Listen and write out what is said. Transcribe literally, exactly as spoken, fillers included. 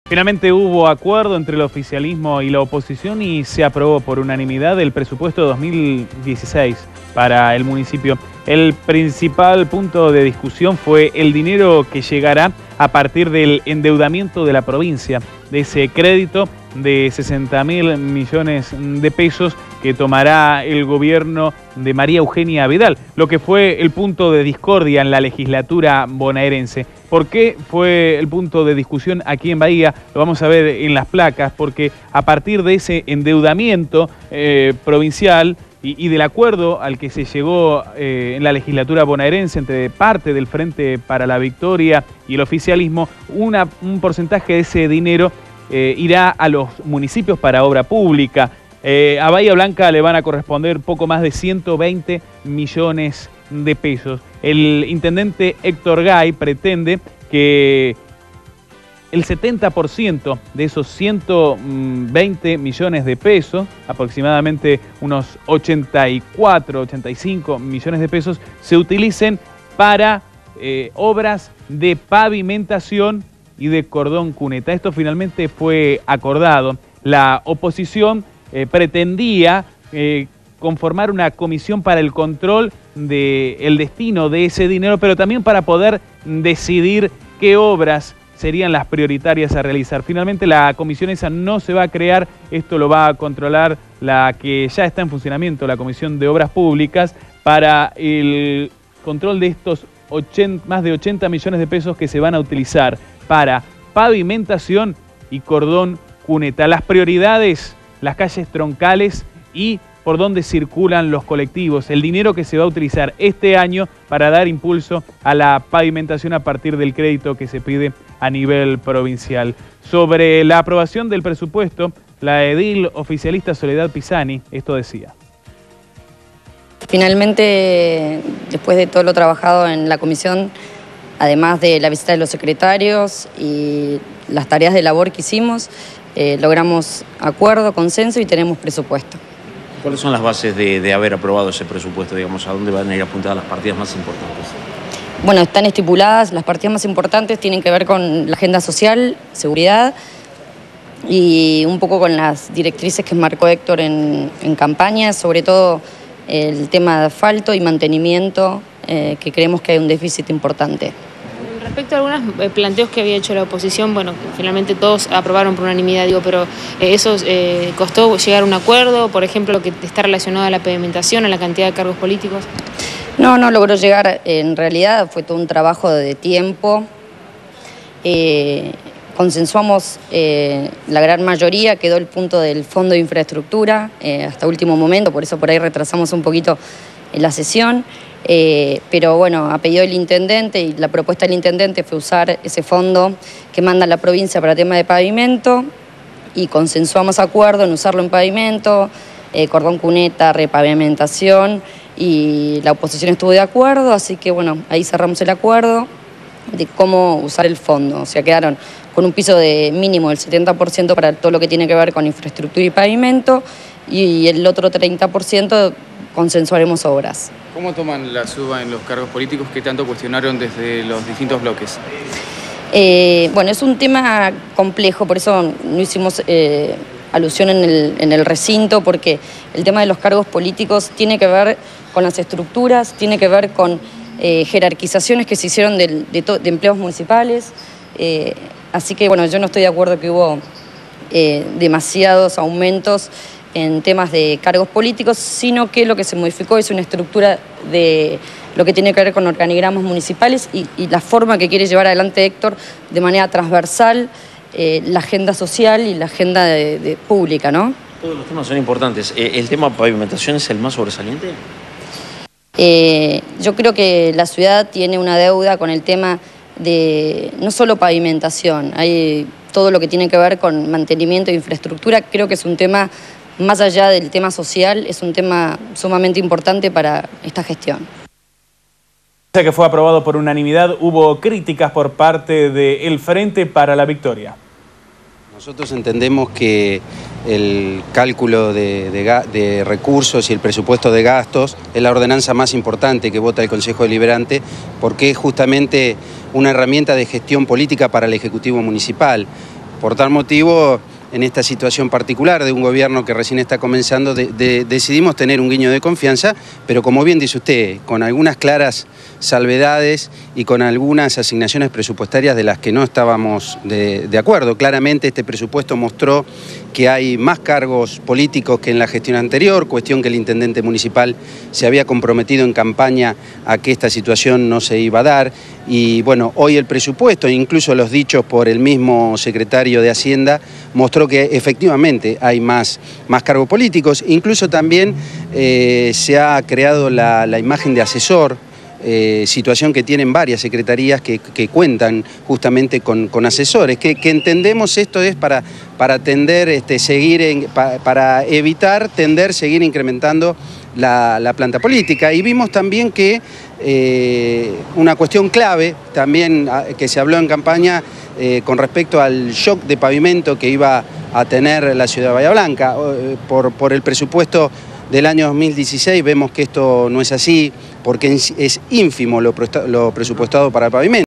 Finalmente hubo acuerdo entre el oficialismo y la oposición y se aprobó por unanimidad el presupuesto dos mil dieciséis para el municipio. El principal punto de discusión fue el dinero que llegará a partir del endeudamiento de la provincia, de ese crédito de sesenta mil millones de pesos que tomará el gobierno de María Eugenia Vidal, lo que fue el punto de discordia en la legislatura bonaerense. ¿Por qué fue el punto de discusión aquí en Bahía? Lo vamos a ver en las placas, porque a partir de ese endeudamiento eh, provincial y, y del acuerdo al que se llegó eh, en la legislatura bonaerense entre parte del Frente para la Victoria y el oficialismo, una, un porcentaje de ese dinero eh, irá a los municipios para obra pública. Eh, a Bahía Blanca le van a corresponder poco más de ciento veinte millones de pesos. El intendente Héctor Gay pretende que el setenta por ciento de esos ciento veinte millones de pesos, aproximadamente unos ochenta y cuatro, ochenta y cinco millones de pesos, se utilicen para eh, obras de pavimentación y de cordón cuneta. Esto finalmente fue acordado. La oposición Eh, pretendía eh, conformar una comisión para el control del destino de ese dinero, pero también para poder decidir qué obras serían las prioritarias a realizar. Finalmente la comisión esa no se va a crear, esto lo va a controlar la que ya está en funcionamiento, la Comisión de Obras Públicas, para el control de estos ochenta, más de ochenta millones de pesos que se van a utilizar para pavimentación y cordón cuneta. Las prioridades: las calles troncales y por donde circulan los colectivos. El dinero que se va a utilizar este año para dar impulso a la pavimentación a partir del crédito que se pide a nivel provincial. Sobre la aprobación del presupuesto, la edil oficialista Soledad Pisani esto decía. Finalmente, después de todo lo trabajado en la comisión, además de la visita de los secretarios y las tareas de labor que hicimos, Eh, logramos acuerdo, consenso y tenemos presupuesto. ¿Cuáles son las bases de, de haber aprobado ese presupuesto? Digamos, ¿a dónde van a ir apuntadas las partidas más importantes? Bueno, están estipuladas, las partidas más importantes tienen que ver con la agenda social, seguridad y un poco con las directrices que marcó Héctor en, en campaña, sobre todo el tema de asfalto y mantenimiento, eh, que creemos que hay un déficit importante. Respecto a algunos planteos que había hecho la oposición, bueno, finalmente todos aprobaron por unanimidad, digo, pero eh, ¿eso eh, costó llegar a un acuerdo? Por ejemplo, lo que está relacionado a la pavimentación, a la cantidad de cargos políticos. No, no logró llegar. En realidad fue todo un trabajo de tiempo. Eh, consensuamos eh, la gran mayoría, quedó el punto del Fondo de Infraestructura eh, hasta último momento, por eso por ahí retrasamos un poquito en la sesión. Eh, pero bueno, a pedido del intendente y la propuesta del intendente fue usar ese fondo que manda la provincia para tema de pavimento y consensuamos acuerdo en usarlo en pavimento, eh, cordón cuneta, repavimentación, y la oposición estuvo de acuerdo, así que bueno, ahí cerramos el acuerdo de cómo usar el fondo. O sea, quedaron con un piso de mínimo del setenta por ciento para todo lo que tiene que ver con infraestructura y pavimento, y el otro treinta por ciento consensuaremos obras. ¿Cómo toman la suba en los cargos políticos que tanto cuestionaron desde los distintos bloques? Eh, bueno, es un tema complejo, por eso no hicimos eh, alusión en el, en el recinto, porque el tema de los cargos políticos tiene que ver con las estructuras, tiene que ver con eh, jerarquizaciones que se hicieron de, de, de empleos municipales. Eh, así que, bueno, yo no estoy de acuerdo que hubo eh, demasiados aumentos en temas de cargos políticos, sino que lo que se modificó es una estructura de lo que tiene que ver con organigramas municipales y, y la forma que quiere llevar adelante Héctor de manera transversal eh, la agenda social y la agenda de, de pública, ¿no? Todos los temas son importantes. ¿El tema pavimentación es el más sobresaliente? Eh, yo creo que la ciudad tiene una deuda con el tema de no solo pavimentación, hay todo lo que tiene que ver con mantenimiento de infraestructura. Creo que es un tema, más allá del tema social, es un tema sumamente importante para esta gestión. Que fue aprobado por unanimidad, hubo críticas por parte del Frente para la Victoria. Nosotros entendemos que el cálculo de, de, de recursos y el presupuesto de gastos es la ordenanza más importante que vota el Consejo Deliberante, porque es justamente una herramienta de gestión política para el Ejecutivo Municipal. Por tal motivo, en esta situación particular de un gobierno que recién está comenzando, de, de, decidimos tener un guiño de confianza, pero como bien dice usted, con algunas claras salvedades y con algunas asignaciones presupuestarias de las que no estábamos de, de acuerdo. Claramente este presupuesto mostró que hay más cargos políticos que en la gestión anterior, cuestión que el intendente municipal se había comprometido en campaña a que esta situación no se iba a dar. Y bueno, hoy el presupuesto, incluso los dichos por el mismo secretario de Hacienda, mostró que efectivamente hay más, más cargos políticos. Incluso también eh, se ha creado la, la imagen de asesor, eh, situación que tienen varias secretarías que, que cuentan justamente con, con asesores, que, que entendemos esto es para, para tender, este, seguir en, pa, para evitar tender, seguir incrementando la, la planta política. Y vimos también que eh, una cuestión clave, también que se habló en campaña, Eh, con respecto al shock de pavimento que iba a tener la ciudad de Bahía Blanca. Eh, por, por el presupuesto del año dos mil dieciséis vemos que esto no es así, porque es ínfimo lo, lo presupuestado para el pavimento.